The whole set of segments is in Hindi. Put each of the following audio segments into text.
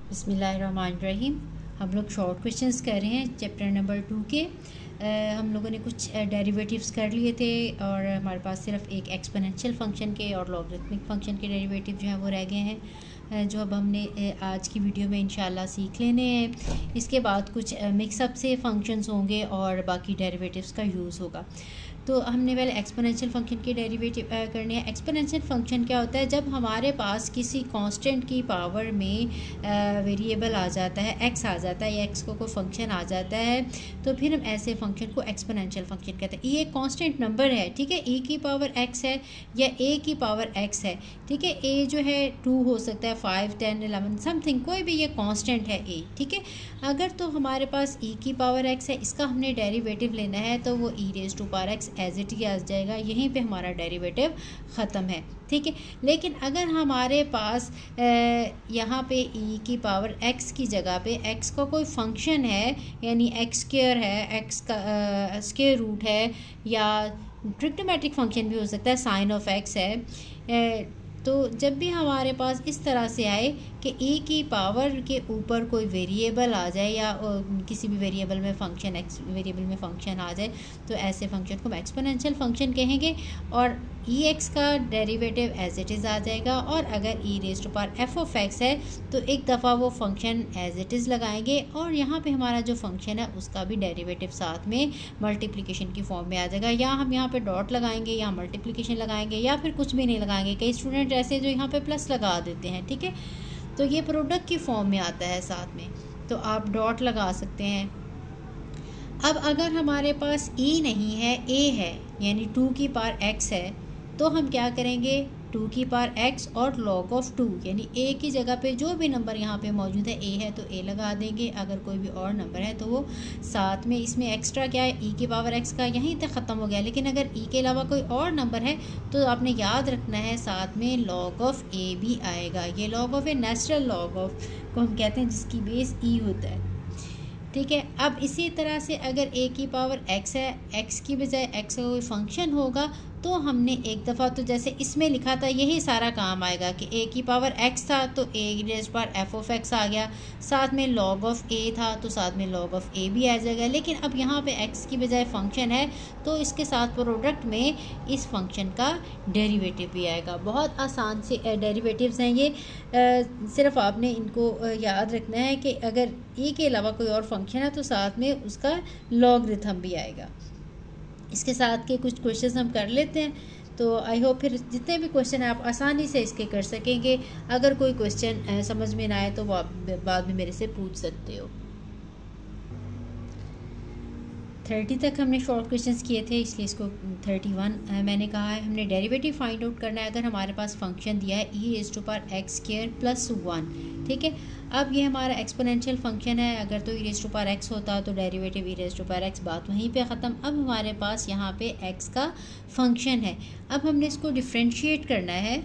बिस्मिल्लाहिर्रहमानिर्रहीम। हम लोग शॉर्ट क्वेश्चंस कर रहे हैं चैप्टर नंबर 2 के। हम लोगों ने कुछ डेरिवेटिव्स कर लिए थे और हमारे पास सिर्फ एक एक्सपोनेंशियल फंक्शन के और लॉगरिथमिक फंक्शन के डेरिवेटिव जो हैं वो रह गए हैं, जो अब हमने आज की वीडियो में इंशाल्लाह सीख लेने हैं। इसके बाद कुछ मिक्सअप से फंक्शंस होंगे और बाकी डेरिवेटिव्स का यूज़ होगा। तो हमने पहले एक्सपोनेंशियल फंक्शन के डेरिवेटिव करने हैं। एक्सपोनेंशियल फंक्शन क्या होता है? जब हमारे पास किसी कांस्टेंट की पावर में वेरिएबल आ जाता है, एक्स आ जाता है या एक्स को कोई फंक्शन आ जाता है, तो फिर हम ऐसे फंक्शन को एक्सपोनेंशियल फंक्शन कहते हैं। ये एक कांस्टेंट नंबर है, ठीक है, e की पावर x है या a की पावर x है, ठीक है। a जो है 2 हो सकता है, 5, 10, 11 समथिंग, कोई भी ये कांस्टेंट है a, ठीक है। अगर तो हमारे पास e की पावर x है, इसका हमने डेरिवेटिव लेना है तो वो e raise to power x as it ही आ जाएगा। यहीं पे हमारा डेरिवेटिव ख़त्म है, ठीक है। लेकिन अगर हमारे पास यहाँ पे e की पावर x की जगह पे x का कोई फंक्शन है, यानी x स्क्वायर है, x का स्क्वायर रूट है, या ट्रिग्नोमेट्रिक फंक्शन भी हो सकता है, साइन ऑफ x है, तो जब भी हमारे पास इस तरह से आए कि e की पावर के ऊपर कोई वेरिएबल आ जाए या किसी भी वेरिएबल में फंक्शन x वेरिएबल में फंक्शन आ जाए, तो ऐसे फंक्शन को हम एक्सपोनेंशियल फंक्शन कहेंगे और ex का डेरिवेटिव एज इट इज़ आ जाएगा। और अगर e raise to power f of x है तो एक दफ़ा वो फंक्शन एज इट इज़ लगाएंगे और यहाँ पे हमारा जो फंक्शन है उसका भी डेरिवेटिव साथ में मल्टीप्लिकेशन की फॉर्म में आ जाएगा। या हम यहाँ पे डॉट लगाएंगे या मल्टीप्लिकेशन लगाएंगे या फिर कुछ भी नहीं लगाएंगे। कई स्टूडेंट ऐसे जो यहाँ पे प्लस लगा देते हैं, ठीक है, तो ये प्रोडक्ट की फॉर्म में आता है साथ में, तो आप डॉट लगा सकते हैं। अब अगर हमारे पास e नहीं है, a है, यानी 2 की पावर x है, तो हम क्या करेंगे? 2 की पावर x और log ऑफ 2, यानी a की जगह पे जो भी नंबर यहाँ पे मौजूद है, a है तो a लगा देंगे। अगर कोई भी और नंबर है तो वो साथ में, इसमें एक्स्ट्रा क्या है, e की पावर x का यहीं तक ख़त्म हो गया। लेकिन अगर e के अलावा कोई और नंबर है तो आपने याद रखना है साथ में log ऑफ a भी आएगा। ये log of a natural log of को हम कहते हैं जिसकी बेस e होता है, ठीक है। अब इसी तरह से अगर a की पावर x है, x की बजाय x का कोई फंक्शन होगा, तो हमने एक दफ़ा तो जैसे इसमें लिखा था यही सारा काम आएगा कि a की पावर x था तो a raise power f of x आ गया, साथ में log ऑफ a था तो साथ में log ऑफ a भी आ जाएगा। लेकिन अब यहाँ पे x की बजाय फंक्शन है तो इसके साथ प्रोडक्ट में इस फंक्शन का डेरिवेटिव भी आएगा। बहुत आसान से डेरिवेटिव्स हैं ये, सिर्फ आपने इनको याद रखना है कि अगर e के अलावा कोई और फंक्शन है तो साथ में उसका लॉगरिथम भी आएगा। इसके साथ के कुछ क्वेश्चंस हम कर लेते हैं, तो आई होप फिर जितने भी क्वेश्चन है आप आसानी से इसके कर सकेंगे। अगर कोई क्वेश्चन समझ में ना आए तो वो आप बाद में मेरे से पूछ सकते हो। 30 तक हमने शॉर्ट क्वेश्चंस किए थे, इसलिए इसको 31 मैंने कहा है। हमने डेरिवेटिव फाइंड आउट करना है। अगर हमारे पास फंक्शन दिया है e raise to power x square plus 1, ठीक है। अब ये हमारा एक्सपोनेंशियल फंक्शन है, अगर तो e raise to power x होता तो derivative e raise to power x, बात वहीं पे ख़त्म। अब हमारे पास यहाँ पे x का फंक्शन है, अब हमने इसको डिफ्रेंशिएट करना है।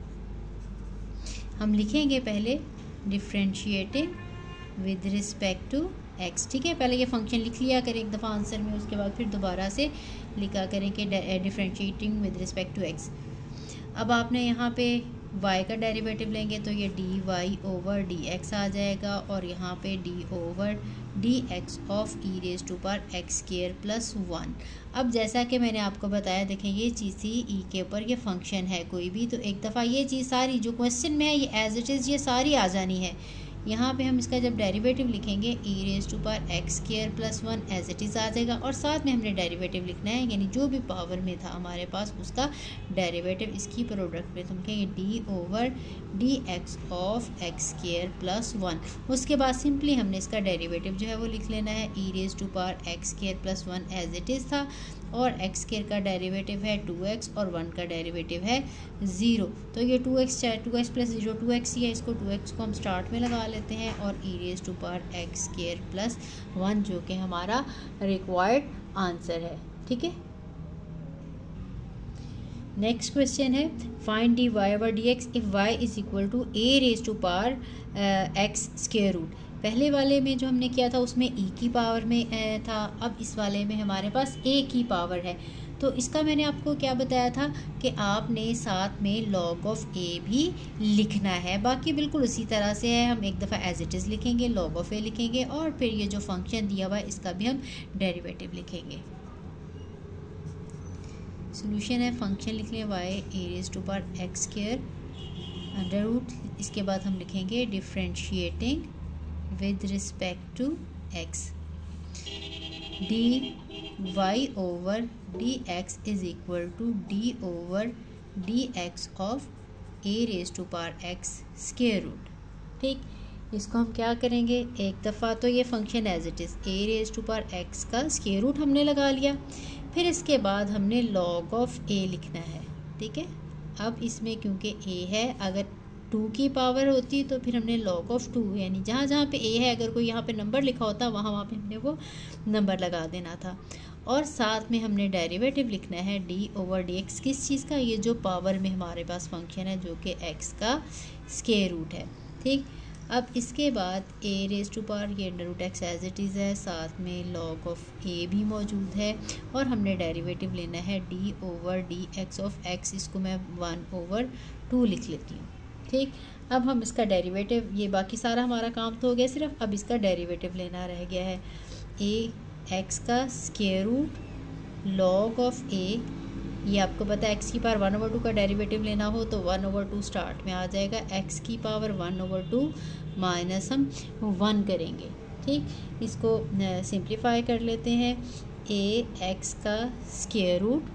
हम लिखेंगे पहले differentiating with respect to x, ठीक है। पहले ये फंक्शन लिख लिया करें एक दफ़ा आंसर में, उसके बाद फिर दोबारा से लिखा करें कि differentiating with respect to x। अब आपने यहाँ पे y का डेरिवेटिव लेंगे तो ये dy ओवर dx आ जाएगा और यहाँ पे d over dx of e raise to power x square plus 1। अब जैसा कि मैंने आपको बताया, देखें ये चीज़ थी e के ऊपर, ये फंक्शन है कोई भी, तो एक दफ़ा ये चीज़ सारी जो क्वेश्चन में है ये एज इट इज़ ये सारी आ जानी है। यहाँ पे हम इसका जब डेरिवेटिव लिखेंगे e raise to power x square plus 1 as it is आ जाएगा और साथ में हमने डेरिवेटिव लिखना है, यानी जो भी पावर में था हमारे पास उसका डेरिवेटिव इसकी प्रोडक्ट में, तो हम कहेंगे d over dx of x square plus 1। उसके बाद सिंपली हमने इसका डेरिवेटिव जो है वो लिख लेना है, e raise to power x square plus 1 as it is था और x स्क्वायर का डेरिवेटिव है 2x और 1 का डेरिवेटिव है 0। तो ये 2x प्लस 0 2x ही है, इसको 2x को हम स्टार्ट में लगा लेते हैं और e raise to power x square plus 1 जो कि हमारा रिक्वायर्ड आंसर है, ठीक है। नेक्स्ट क्वेश्चन है find dy over dx if y is equal to a raise to power x square root. पहले वाले में जो हमने किया था उसमें e की पावर में था, अब इस वाले में हमारे पास a की पावर है, तो इसका मैंने आपको क्या बताया था कि आपने साथ में log ऑफ a भी लिखना है। बाकी बिल्कुल उसी तरह से है, हम एक दफ़ा एज इट इज़ लिखेंगे, log ऑफ a लिखेंगे और फिर ये जो फंक्शन दिया हुआ है इसका भी हम डेरिवेटिव लिखेंगे। सोल्यूशन है, फंक्शन लिख लें y a raise to power x square under root, इसके बाद हम लिखेंगे differentiating with respect to x, dy over dx is equal to d over dx of a raise to power x square root. ठीक, इसको हम क्या करेंगे, एक दफ़ा तो ये function as it is a raise to power x का स्क्वायर रूट हमने लगा लिया, फिर इसके बाद हमने log ऑफ a लिखना है। ठीक है, अब इसमें क्योंकि a है, अगर 2 की पावर होती तो फिर हमने log ऑफ 2 यानी जहाँ जहाँ पे a है, अगर कोई यहाँ पे नंबर लिखा होता वहाँ पे हमने वो नंबर लगा देना था। और साथ में हमने डेरिवेटिव लिखना है d ओवर dx, किस चीज़ का, ये जो पावर में हमारे पास फंक्शन है जो कि x का स्क्वायर रूट है। ठीक, अब इसके बाद a रेज़ टू पावर ये under root x as it is है, साथ में log ऑफ a भी मौजूद है और हमने डेरिवेटिव लेना है d over dx of x, इसको मैं 1 ओवर 2 लिख लेती हूँ। ठीक, अब हम इसका डेरिवेटिव, ये बाकी सारा हमारा काम तो हो गया, सिर्फ अब इसका डेरिवेटिव लेना रह गया है। a x का square root log of a, ये आपको पता है x की पावर 1 ओवर 2 का डेरिवेटिव लेना हो तो 1 ओवर 2 स्टार्ट में आ जाएगा, x की पावर 1 ओवर 2 माइनस हम 1 करेंगे। ठीक, इसको सिंप्लीफाई कर लेते हैं, a x का square root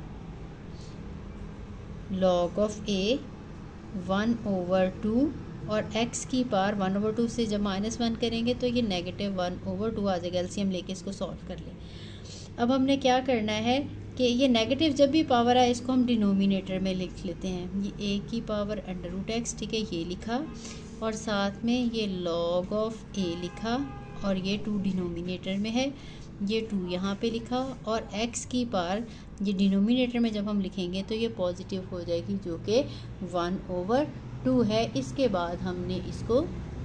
log of a 1 over 2 और x की पावर 1 ओवर 2 से जब -1 करेंगे तो ये नेगेटिव 1 ओवर 2 आ जाएगा। एलसीएम लेके इसको सॉल्व कर लें। अब हमने क्या करना है कि ये नेगेटिव जब भी पावर आए इसको हम डिनोमिनेटर में लिख लेते हैं, ये a की पावर अंडर रूट एक्स, ठीक है, ये लिखा और साथ में ये log ऑफ a लिखा और ये 2 डिनोमिनेटर में है, ये 2 यहाँ पे लिखा और x की पावर ये डिनोमिनेटर में जब हम लिखेंगे तो ये पॉजिटिव हो जाएगी जो कि 1 ओवर 2 है। इसके बाद हमने इसको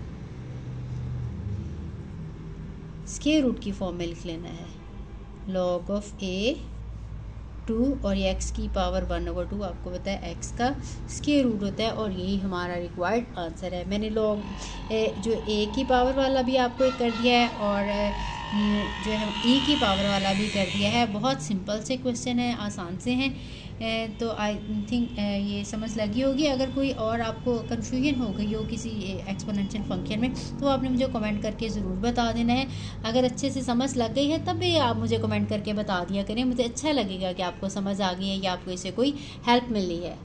स्क्वायर रूट की फॉर्म में लिख लेना है, log ऑफ a 2 और ये x की पावर 1 ओवर 2 आपको पता है x का स्क्वायर रूट होता है और यही हमारा रिक्वायर्ड आंसर है। मैंने log जो a की पावर वाला भी आपको एक कर दिया है और जो है e की पावर वाला भी कर दिया है। बहुत सिंपल से क्वेश्चन है, आसान से हैं, तो आई थिंक ये समझ लगी होगी। अगर कोई और आपको कन्फ्यूजन हो गई हो किसी एक्सपोनेंशियल फंक्शन में तो आपने मुझे कमेंट करके ज़रूर बता देना है। अगर अच्छे से समझ लग गई है तब भी आप मुझे कमेंट करके बता दिया करें, मुझे अच्छा लगेगा कि आपको समझ आ गई है या आपको इससे कोई हेल्प मिली है।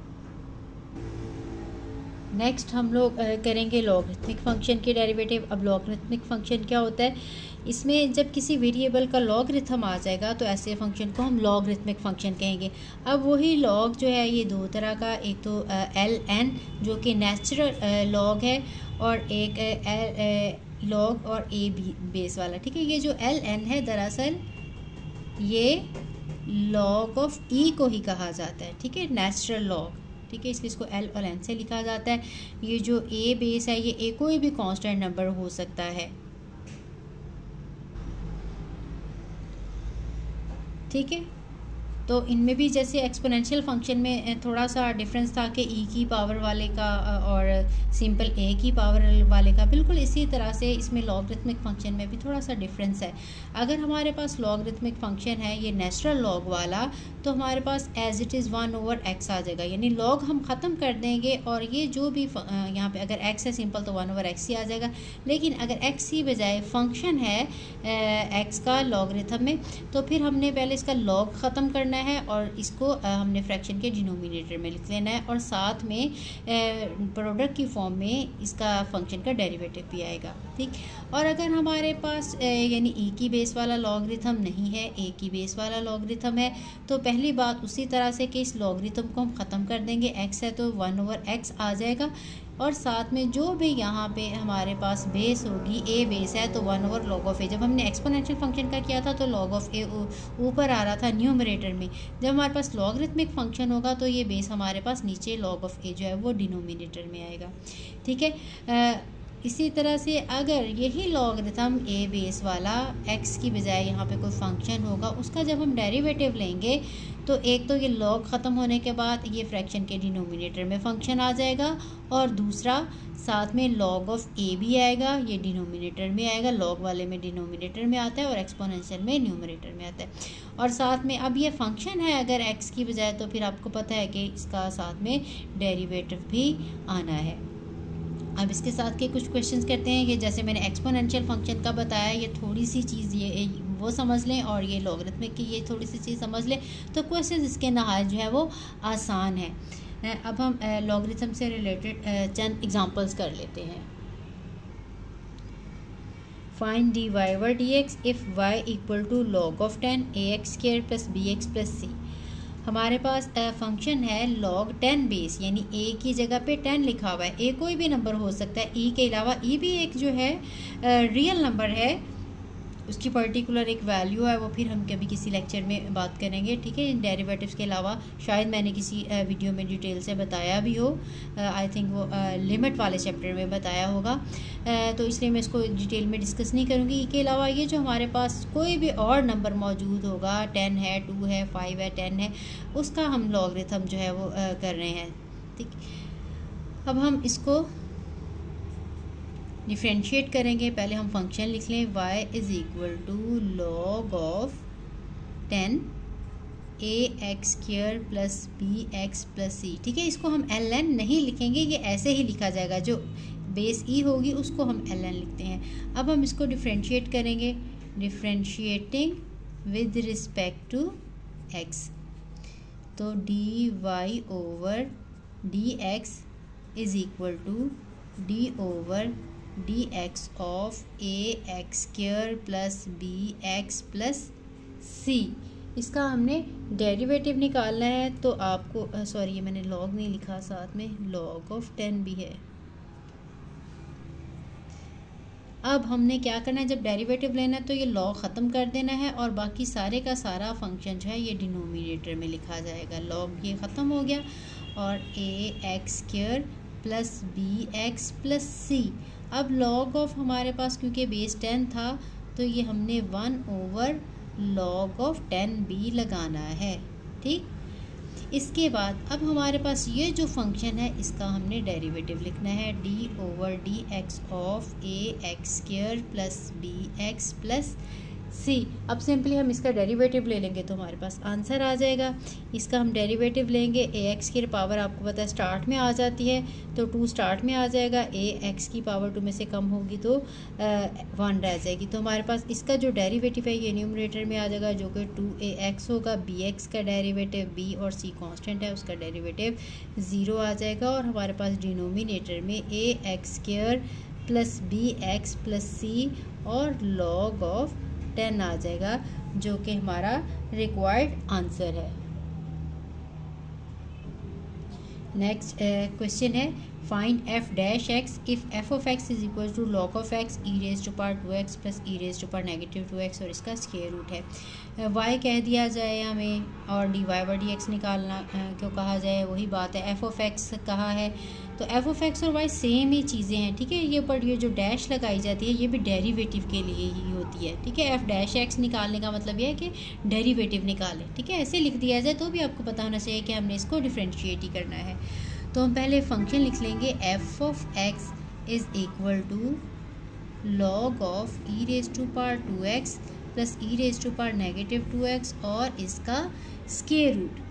नेक्स्ट हम लोग करेंगे लॉगरिथमिक फंक्शन के डेरिवेटिव। अब लॉगरिथमिक फंक्शन क्या होता है, इसमें जब किसी वेरिएबल का लॉगरिथम आ जाएगा तो ऐसे फंक्शन को हम लॉगरिथमिक फंक्शन कहेंगे। अब वही लॉग जो है ये दो तरह का, एक तो ln जो कि नेचुरल लॉग है और एक लॉग और a बेस वाला। ठीक है, ये जो ln है दरअसल ये लॉग ऑफ e को ही कहा जाता है। ठीक है, नेचुरल लॉग, ठीक है, इसलिए इसको l और n से लिखा जाता है। ये जो a बेस है ये a कोई भी कांस्टेंट नंबर हो सकता है। ठीक है, तो इनमें भी जैसे एक्सपोनेंशियल फंक्शन में थोड़ा सा डिफरेंस था कि e की पावर वाले का और सिंपल a की पावर वाले का, बिल्कुल इसी तरह से इसमें लॉगरिथमिक फंक्शन में भी थोड़ा सा डिफरेंस है। अगर हमारे पास लॉगरिथमिक फंक्शन है ये नेचुरल लॉग वाला तो हमारे पास as it is 1 over x आ जाएगा, यानी लॉग हम ख़त्म कर देंगे और ये जो भी यहाँ पे अगर x है सिंपल तो 1 ओवर x ही आ जाएगा। लेकिन अगर x ही बजाय फंक्शन है x का लॉगरिथम में तो फिर हमने पहले इसका लॉग ख़त्म करना है और इसको हमने फ्रैक्शन के डिनोमिनेटर में लिख लेना है और साथ में प्रोडक्ट की फॉर्म में इसका फंक्शन का डेरिवेटिव भी आएगा। ठीक, और अगर हमारे पास यानी e की बेस वाला लॉगरिथम नहीं है, a की बेस वाला लॉगरिथम है, तो पहली बात उसी तरह से कि इस लॉगरिथम को हम ख़त्म कर देंगे। x है तो 1 ओवर x आ जाएगा और साथ में जो भी यहाँ पे हमारे पास बेस होगी a बेस है तो 1 ओवर log ऑफ a। जब हमने एक्सपोनेंशियल फंक्शन का किया था तो log ऑफ a ऊपर आ रहा था न्यूमरेटर में, जब हमारे पास लॉगरिथमिक फंक्शन होगा तो ये बेस हमारे पास नीचे log ऑफ a जो है वो डिनोमिनेटर में आएगा। ठीक है, इसी तरह से अगर यही लॉगरिथम ए बेस वाला एक्स की बजाय यहाँ पे कोई फंक्शन होगा, उसका जब हम डेरिवेटिव लेंगे तो एक तो ये लॉग ख़त्म होने के बाद ये फ्रैक्शन के डिनोमिनेटर में फंक्शन आ जाएगा, और दूसरा साथ में लॉग ऑफ ए भी आएगा, ये डिनोमिनेटर में आएगा, लॉग वाले में डिनोमिनेटर में आता है और एक्सपोनेंशियल में न्यूमरेटर में आता है। और साथ में अब ये फंक्शन है अगर एक्स की बजाय, तो फिर आपको पता है कि इसका साथ में डेरिवेटिव भी आना है। अब इसके साथ के कुछ क्वेश्चंस करते हैं। ये जैसे मैंने एक्सपोनेंशियल फंक्शन का बताया, ये थोड़ी सी चीज़ ये वो समझ लें, और ये लॉगरिथमिक की ये थोड़ी सी चीज़ समझ लें, तो क्वेश्चंस इसके नहायत जो है वो आसान है। अब हम लॉगरिथम से रिलेटेड चंद एग्जांपल्स कर लेते हैं। Find d y over d x if y equal to log of 10 ax² plus bx plus c। हमारे पास फंक्शन है log 10 बेस, यानी a की जगह पे 10 लिखा हुआ है। a कोई भी नंबर हो सकता है, e के अलावा e भी एक जो है रियल नंबर है, उसकी पर्टिकुलर एक वैल्यू है, वो फिर हम कभी किसी लेक्चर में बात करेंगे, ठीक है। इन डेरिवेटिव्स के अलावा शायद मैंने किसी वीडियो में डिटेल से बताया भी हो, आई थिंक वो लिमिट वाले चैप्टर में बताया होगा, तो इसलिए मैं इसको डिटेल में डिस्कस नहीं करूँगी। के अलावा ये जो हमारे पास कोई भी और नंबर मौजूद होगा, 10 है, 2 है, 5 है, 10 है, उसका हम लॉगरिथम जो है वो कर रहे हैं, ठीक। अब हम इसको डिफ्रेंशिएट करेंगे। पहले हम फंक्शन लिख लें, y is equal to log of 10 ax² plus bx plus c, ठीक है। इसको हम ln नहीं लिखेंगे, ये ऐसे ही लिखा जाएगा, जो बेस e होगी उसको हम ln लिखते हैं। अब हम इसको डिफ्रेंशिएट करेंगे, differentiating with respect to x, तो dy over dx is equal to d over dx of ax² plus bx plus c। इसका हमने डेरिवेटिव निकालना है, तो आपको सॉरी ये मैंने लॉग नहीं लिखा, साथ में लॉग ऑफ 10 भी है। अब हमने क्या करना है, जब डेरिवेटिव लेना है तो ये लॉग ख़त्म कर देना है, और बाकी सारे का सारा फंक्शन जो है ये डिनोमिनेटर में लिखा जाएगा। लॉग ये ख़त्म हो गया, और ax² plus bx plus c। अब लॉग ऑफ हमारे पास क्योंकि बेस 10 था, तो ये हमने 1 ओवर लॉग ऑफ 10b लगाना है, ठीक। इसके बाद अब हमारे पास ये जो फंक्शन है इसका हमने डेरिवेटिव लिखना है, d over dx of ax² plus bx plus c। अब सिंपली हम इसका डेरिवेटिव ले लेंगे तो हमारे पास आंसर आ जाएगा। इसका हम डेरिवेटिव लेंगे, ax की पावर आपको पता है स्टार्ट में आ जाती है, तो 2 स्टार्ट में आ जाएगा, ax की पावर 2 में से कम होगी तो 1 रह जाएगी। तो हमारे पास इसका जो डेरिवेटिव है ये न्यूमरेटर में आ जाएगा, जो कि 2ax होगा। bx का डेरिवेटिव b और c कांस्टेंट है, उसका डेरिवेटिव 0 आ जाएगा, और हमारे पास डिनोमिनेटर में ax² plus bx plus c और लॉग ऑफ 10 आ जाएगा, जो कि हमारा रिक्वायर्ड आंसर है। नेक्स्ट क्वेश्चन है, find f dash x if f of x is equal to log of x e raise to power 2x plus e raise to power negative 2x, और इसका स्क्वायर रूट है। y कह दिया जाए हमें, और dy ओवर dx निकालना क्यों कहा जाए, वही बात है। f ऑफ x कहा है, तो f ऑफ x और y सेम ही चीज़ें हैं, ठीक है। ये पर ये जो डैश लगाई जाती है ये भी डेरिवेटिव के लिए ही होती है, ठीक है। f डैश x निकालने का मतलब ये है कि डेरिवेटिव निकालें, ठीक है। ऐसे लिख दिया जाए तो भी आपको पता होना चाहिए कि हमने इसको डिफ्रेंशिएट ही करना है। तो हम पहले फंक्शन लिख लेंगे, f of x is equal to log of e raise to power 2x plus e raise to power negative 2x और इसका स्क्वायर रूट।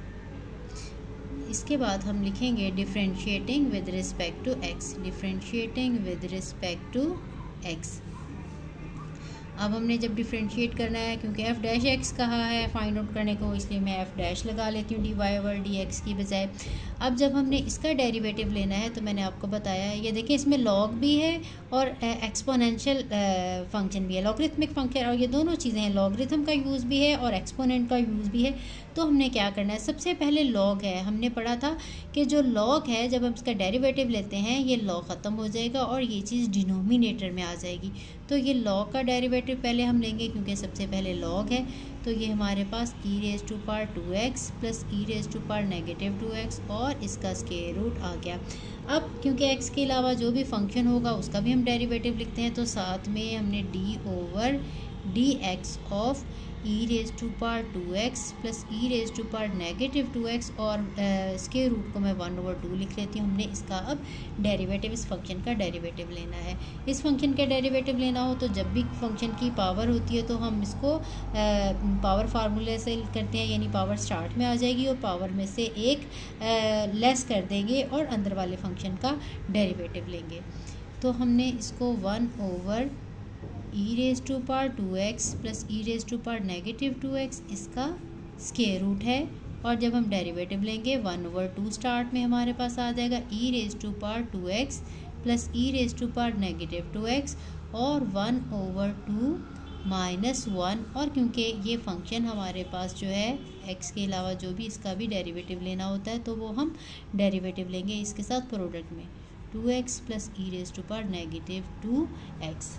इसके बाद हम लिखेंगे differentiating with respect to x, differentiating with respect to x। अब हमने जब डिफ्रेंशिएट करना है, क्योंकि f डैश x कहा है फाइंड आउट करने को, इसलिए मैं f डैश लगा लेती हूँ dy ओवर dx की बजाय। अब जब हमने इसका डेरिवेटिव लेना है तो मैंने आपको बताया है, ये देखिए इसमें लॉग भी है और एक्सपोनेंशियल फंक्शन भी है, लॉगरिथमिक फंक्शन, और ये दोनों चीज़ें हैं, लॉगरिथम का यूज़ भी है और एक्सपोनेंट का यूज़ भी है। तो हमने क्या करना है, सबसे पहले लॉग है, हमने पढ़ा था कि जो लॉग है जब हम इसका डेरिवेटिव लेते हैं ये लॉग ख़त्म हो जाएगा और ये चीज़ डिनोमिनेटर में आ जाएगी। तो ये लॉग का डेरिवेटिव पहले हम लेंगे क्योंकि सबसे पहले लॉग है, तो ये हमारे पास e raise to power 2x plus e raise to power negative 2x और इसका स्क्वायर रूट आ गया। अब क्योंकि x के अलावा जो भी फंक्शन होगा उसका भी हम डेरिवेटिव लिखते हैं, तो साथ में हमने d over d x of e raise to power 2x plus e raise to power negative 2x और स्क्वायर रूट को मैं 1/2 लिख लेती हूँ। हमने इसका अब डेरिवेटिव, इस फंक्शन का डेरिवेटिव लेना है। इस फंक्शन का डेरिवेटिव लेना हो तो जब भी फंक्शन की पावर होती है तो हम इसको पावर फार्मूले से करते हैं, यानी पावर स्टार्ट में आ जाएगी और पावर में से एक लेस कर देंगे और अंदर वाले फंक्शन का डेरिवेटिव लेंगे। तो हमने इसको 1 over e raise to power 2x plus e raise to power negative 2x इसका स्क्वायर रूट है, और जब हम डेरिवेटिव लेंगे 1/2 स्टार्ट में हमारे पास आ जाएगा e raise to power 2x plus e raise to power negative 2x और 1/2 माइनस 1, और क्योंकि ये फंक्शन हमारे पास जो है x के अलावा जो भी इसका भी डेरिवेटिव लेना होता है तो वो हम डेरिवेटिव लेंगे इसके साथ प्रोडक्ट में 2x plus e raise to power negative 2x।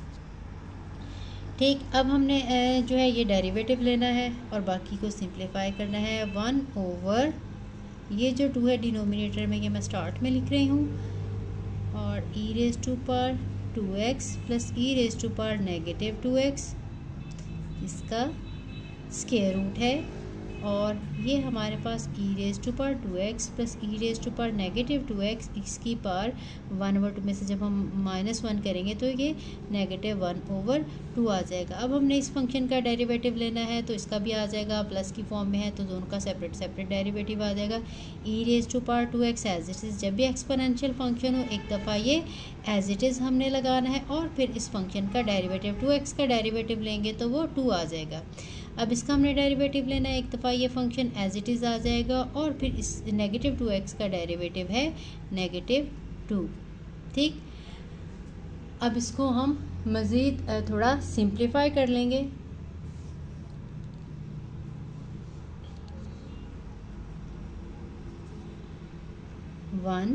ठीक, अब हमने जो है ये डेरिवेटिव लेना है और बाकी को सिंप्लीफाई करना है। 1 ओवर ये जो 2 है डिनोमिनेटर में, ये मैं स्टार्ट में लिख रही हूँ, और e raise to power 2x plus e raise to power negative 2x इसका स्क्वायर रूट है, और ये हमारे पास e raise to power 2x plus e raise to power negative 2x इसकी पावर 1/2 में से जब हम -1 करेंगे तो ये नेगेटिव 1/2 आ जाएगा। अब हमने इस फंक्शन का डेरिवेटिव लेना है तो इसका भी आ जाएगा, प्लस की फॉर्म में है तो दोनों का सेपरेट सेपरेट डेरिवेटिव आ जाएगा। E raise to power 2x as it is, जब भी एक्सपोनेंशियल फंक्शन हो एक दफ़ा ये एज इट इज़ हमने लगाना है, और फिर इस फंक्शन का डेरिवेटिव 2x का डेरिवेटिव लेंगे तो वो 2 आ जाएगा। अब इसका हमने डेरिवेटिव लेना है, एक दफ़ा ये फंक्शन एज इट इज़ आ जाएगा, और फिर इस नेगेटिव 2x का डेरिवेटिव है नेगेटिव 2। ठीक, अब इसको हम मज़ीद थोड़ा सिंप्लीफाई कर लेंगे। वन,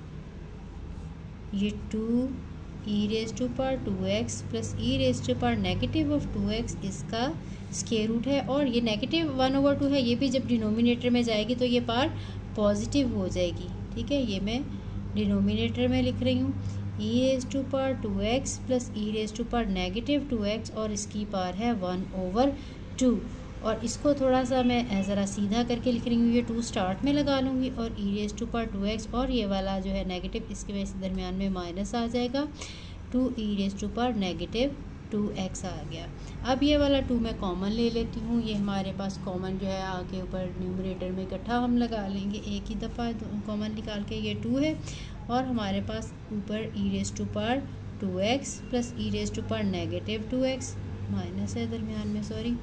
ये 2 e raise to power 2x plus e raise to power negative of 2x इसका स्क्वायर रूट है, और ये नेगेटिव 1/2 है, ये भी जब डिनोमिनेटर में जाएगी तो ये पावर पॉजिटिव हो जाएगी। ठीक है, ये मैं डिनोमिनेटर में लिख रही हूँ e raise to power 2x plus e raise to power negative 2x और इसकी पावर है 1/2, और इसको थोड़ा सा मैं ज़रा सीधा करके लिख रही हूँ। ये 2 स्टार्ट में लगा लूँगी और e raise to power 2x और ये वाला जो है नेगेटिव इसके वजह से दरमियान में माइनस आ जाएगा, 2 e raise to power negative 2x आ गया। अब ये वाला 2 मैं कॉमन ले लेती हूँ, ये हमारे पास कॉमन जो है आगे ऊपर न्यूमरेटर में इकट्ठा हम लगा लेंगे एक ही दफ़ा कॉमन निकाल के, ये 2 है, और हमारे पास ऊपर e raise to power 2x plus e raise to power negative 2x minus है दरमियान में, सॉरी,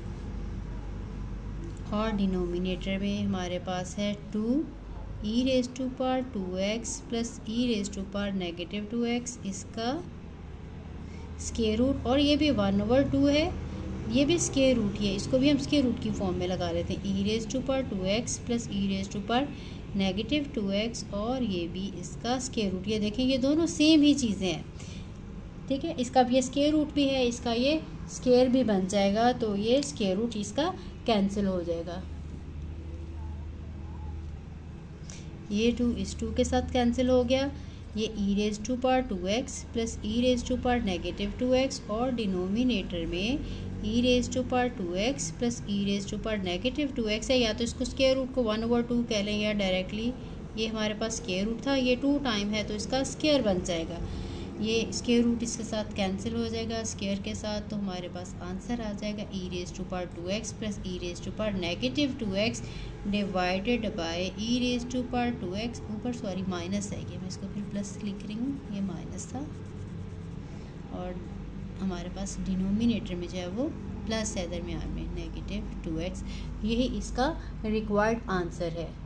और डिनोमिनेटर में हमारे पास है 2 e raise to power 2x plus e raise to power negative 2x इसका स्क्वायर रूट, और ये भी 1/2 है, ये भी स्क्वायर रूट ही है, इसको भी हम स्क्वायर रूट की फॉर्म में लगा लेते हैं। E raise to power 2x plus e raise to power negative 2x और ये भी इसका स्क्वायर रूट। ये देखें ये दोनों सेम ही चीज़ें हैं। ठीक है, इसका भी ये स्क्वायर रूट भी है, इसका ये स्क्वायर भी बन जाएगा, तो ये स्क्वायर रूट इसका कैंसिल हो जाएगा। ये 2 इस 2 के साथ कैंसिल हो गया। ये e raise to power 2x plus e raise to power negative 2x और डिनोमिनेटर में e raise to power 2x plus e raise to power negative 2x है, या तो इसको स्क्वायर रूट को 1/2 कह लें या डायरेक्टली ये हमारे पास स्क्वायर रूट था, ये 2 टाइम है तो इसका स्क्वायर बन जाएगा। ये स्क्वायर रूट इसके साथ कैंसिल हो जाएगा स्क्वायर के साथ, तो हमारे पास आंसर आ जाएगा e raise to power 2x plus e raise to power negative 2x divided by e raise to power 2x, ऊपर सॉरी माइनस है, ये मैं इसको फिर प्लस लिख रही हूँ, ये माइनस था, और हमारे पास डिनोमिनेटर में जो है वो प्लस है दरमियान में नेगेटिव 2x। यही इसका रिक्वायर्ड आंसर है।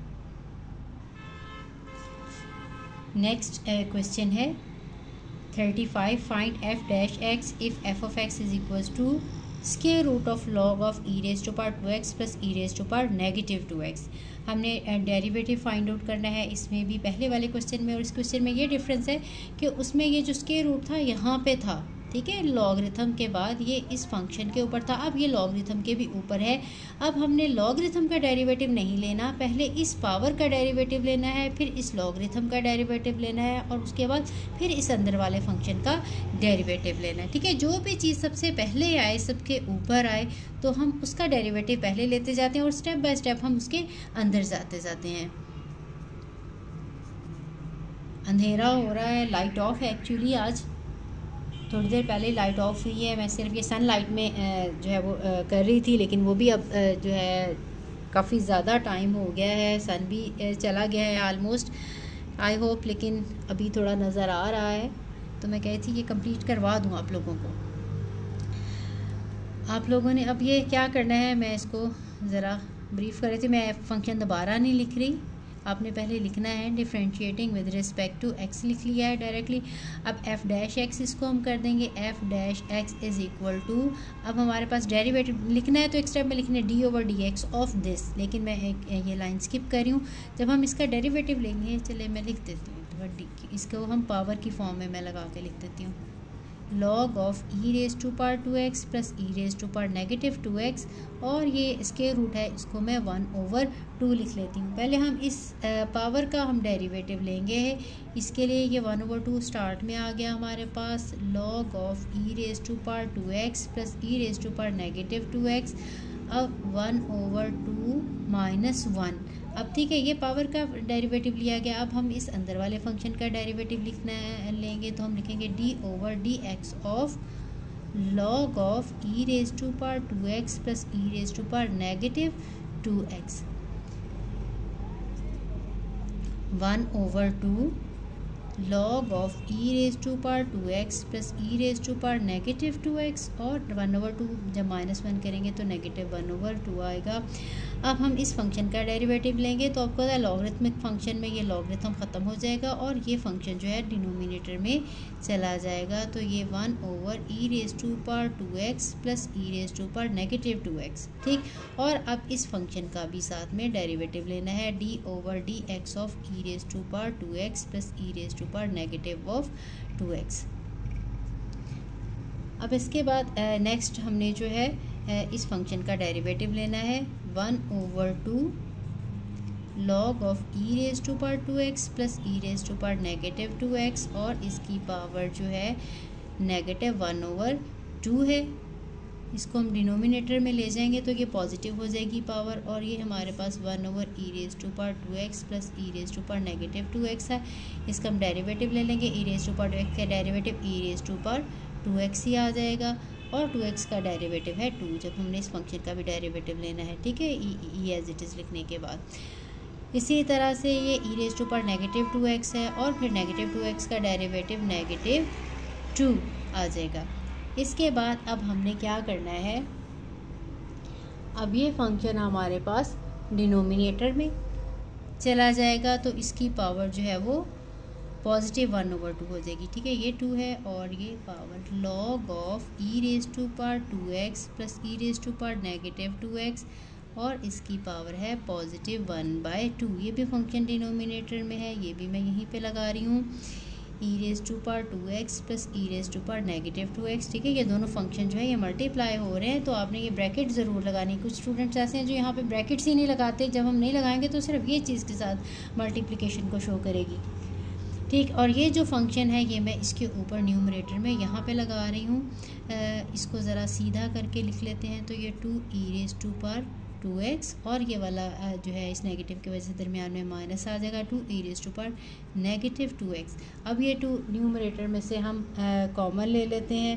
नेक्स्ट क्वेश्चन है 35, find f dash x if f of x is equals to square root of log of e raise to power 2x plus e raise to power negative 2x। हमने डेरिवेटिव फाइंड आउट करना है, इसमें भी पहले वाले क्वेश्चन में और इस क्वेश्चन में ये डिफरेंस है कि उसमें ये जो स्क्वायर रूट था यहाँ पे था, ठीक है। लॉगरिथम के बाद ये इस फंक्शन के ऊपर था, अब ये लॉगरिथम के भी ऊपर है। अब हमने लॉगरिथम का डेरिवेटिव नहीं लेना, पहले इस पावर का डेरिवेटिव लेना है, फिर इस लॉगरिथम का डेरिवेटिव लेना है और उसके बाद फिर इस अंदर वाले फंक्शन का डेरिवेटिव लेना है। ठीक है, जो भी चीज़ सबसे पहले आए, सबके ऊपर आए, तो हम उसका डेरिवेटिव पहले लेते जाते हैं और स्टेप बाय स्टेप हम उसके अंदर जाते हैं। अंधेरा हो रहा है, लाइट ऑफ है एक्चुअली, आज थोड़ी देर पहले लाइट ऑफ हुई है। मैं सिर्फ ये सन लाइट में जो है वो कर रही थी, लेकिन वो भी अब जो है काफ़ी ज़्यादा टाइम हो गया है, सन भी चला गया है ऑलमोस्ट, आई होप। लेकिन अभी थोड़ा नज़र आ रहा है, तो मैं कही थी ये कंप्लीट करवा दूँ आप लोगों को। आप लोगों ने अब ये क्या करना है, मैं इसको ज़रा ब्रीफ कर रही थी। मैं फंक्शन दोबारा नहीं लिख रही, आपने पहले लिखना है differentiating with respect to x लिख लिया है डायरेक्टली। अब एफ डैश एक्स इसको हम कर देंगे f dash x is equal to, अब हमारे पास डेरिवेटिव लिखना है तो एक स्टेप में लिखना है d over d x of this, लेकिन मैं एक ये लाइन स्किप कर रही हूँ। जब हम इसका डेरिवेटिव लेंगे, चले मैं लिख देती हूँ तो डी, इसको हम पावर की फॉर्म में मैं लगा के लिख देती हूँ, log of e raise to power 2x plus e raise to power negative 2x, और ये स्क्वायर रूट है, इसको मैं 1/2 लिख लेती हूँ। पहले हम इस पावर का हम डेरिवेटिव लेंगे, इसके लिए ये 1/2 स्टार्ट में आ गया हमारे पास। log of e raise to power 2x plus e raise to power negative 2x, अब 1/2 माइनस 1। अब ठीक है, ये पावर का डेरिवेटिव लिया गया। अब हम इस अंदर वाले फंक्शन का डेरिवेटिव लेंगे, तो हम लिखेंगे d over d x of log of e raise to power 2x plus e raise to power negative 2x, 1/2 log of e raise to power 2x plus e raise to power negative 2x, और 1/2 जब -1 करेंगे तो नेगेटिव 1/2 आएगा। अब हम इस फंक्शन का डेरिवेटिव लेंगे, तो आपको पता है लॉगरिथमिक फंक्शन में ये लॉगरिथम ख़त्म हो जाएगा और ये फंक्शन जो है डिनोमिनेटर में चला जाएगा, तो ये 1/e raise to power 2x plus e raise to power negative 2x। ठीक, और अब इस फंक्शन का भी साथ में डेरिवेटिव लेना है, d over d x of e raise to power 2x plus e raise to power negative of 2x। अब इसके बाद नेक्स्ट हमने जो है इस फंक्शन का डेरिवेटिव लेना है, 1/2 log of e raise to power 2x plus e raise to power negative 2x, और इसकी पावर जो है नेगेटिव 1/2 है। इसको हम डिनोमिनेटर में ले जाएंगे तो ये पॉजिटिव हो जाएगी पावर, और ये हमारे पास 1/e raise to power 2x plus e raise to power negative 2x है। इसका हम डेरिवेटिव ले लेंगे, ई रेज टू पावर 2x का derivative e raise to power 2x ही आ जाएगा, और 2x का डेरिवेटिव है 2, जब हमने इस फंक्शन का भी डेरिवेटिव लेना है। ठीक है, ई एज इट इज़ लिखने के बाद इसी तरह से ये e raise to power negative 2x है, और फिर नेगेटिव 2x का डेरिवेटिव नेगेटिव 2 आ जाएगा। इसके बाद अब हमने क्या करना है, अब ये फंक्शन हमारे पास डिनोमिनेटर में चला जाएगा, तो इसकी पावर जो है वो पॉजिटिव 1/2 हो जाएगी। ठीक है, ये 2 है और ये power log of e raise to power 2x plus e raise to power negative 2x, और इसकी पावर है पॉजिटिव 1/2। ये भी फंक्शन डिनोमिनेटर में है, ये भी मैं यहीं पे लगा रही हूँ, e raise to power 2x plus e raise to power negative 2x। ठीक है, ये दोनों फंक्शन जो है ये मल्टीप्लाई हो रहे हैं, तो आपने ये ब्रैकेट ज़रूर लगानी। कुछ स्टूडेंट्स ऐसे हैं जो यहाँ पे ब्रैकेट्स ही नहीं लगाते, जब हम नहीं लगाएंगे तो सिर्फ ये चीज़ के साथ मल्टीप्लिकेशन को शो करेगी। ठीक, और ये जो फंक्शन है ये मैं इसके ऊपर न्यूमरेटर में यहाँ पे लगा रही हूँ, इसको ज़रा सीधा करके लिख लेते हैं, तो ये 2e raise to power 2x, और ये वाला जो है इस नेगेटिव की वजह से दरमियान में माइनस आ जाएगा, 2e raise to power negative 2x। अब ये 2 न्यूमरेटर में से हम कॉमन ले लेते हैं,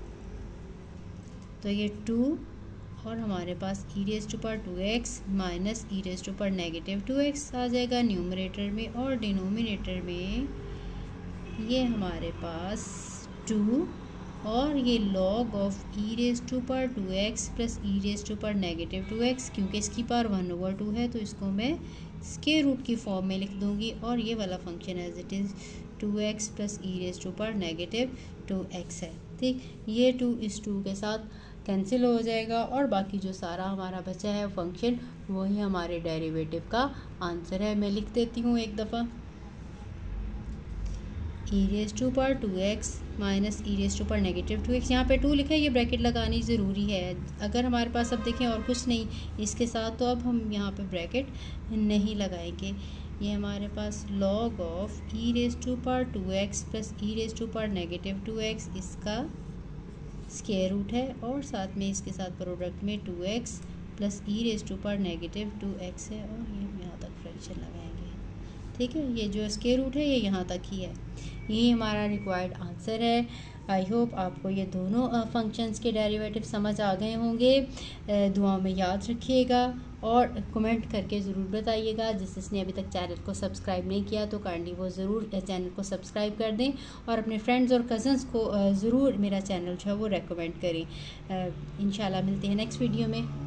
तो ये 2 और हमारे पास e raise to power 2x minus e raise to power negative 2x आ जाएगा न्यूमरेटर में, और डिनोमिनेटर में ये हमारे पास 2 और ये log of e raise to power 2x plus e raise to power negative 2x, क्योंकि इसकी पावर 1/2 है तो इसको मैं स्क्वायर रूट की फॉर्म में लिख दूंगी, और ये वाला function as it is 2x plus e raise to power negative 2x है। ठीक, ये 2 इस 2 के साथ कैंसिल हो जाएगा, और बाकी जो सारा हमारा बचा है फंक्शन वही हमारे डेरिवेटिव का आंसर है। मैं लिख देती हूँ एक दफ़ा, e raise to power 2x minus e raise to power negative 2x। यहाँ पे 2 लिखा है, ये ब्रैकेट लगानी ज़रूरी है। अगर हमारे पास अब देखें और कुछ नहीं इसके साथ, तो अब हम यहाँ पे ब्रैकेट नहीं लगाएंगे। ये हमारे पास log of e raise to power 2x plus e raise to power negative 2x इसका स्क्वायर रूट है, और साथ में इसके साथ प्रोडक्ट में 2x plus e raise to power negative 2x है, और ये हम यहाँ तक फ्रैक्शन लगाएंगे। ठीक है, ये जो स्क्वायर रूट है ये यहाँ तक ही है। यही हमारा रिक्वायर्ड आंसर है। आई होप आपको ये दोनों फंक्शंस के डेरिवेटिव समझ आ गए होंगे। दुआओं में याद रखिएगा और कमेंट करके ज़रूर बताइएगा। जिसने अभी तक चैनल को सब्सक्राइब नहीं किया तो काइंडली वो ज़रूर चैनल को सब्सक्राइब कर दें, और अपने फ्रेंड्स और कज़न्स को ज़रूर मेरा चैनल जो है वो रेकमेंड करें। इंशाल्लाह मिलते हैं नेक्स्ट वीडियो में।